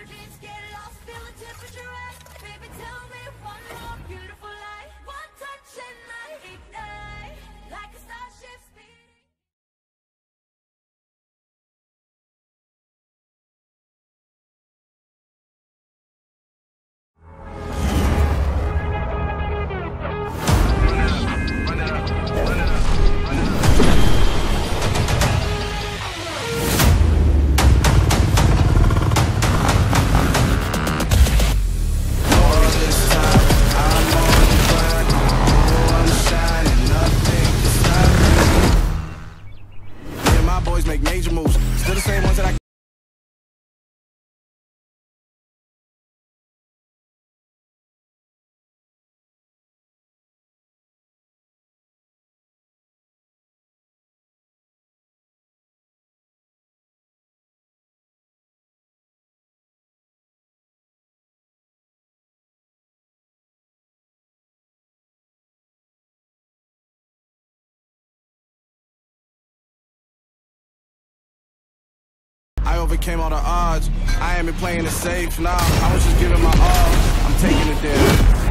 dreams get lost, feel the temperature rise. Baby, tell me one more beautiful lie. One touch and I ignite like a starship speeding. Make major moves, still the same ones that I overcame all the odds. I ain't been playing it safe, nah. I was just giving my all. I'm taking it there.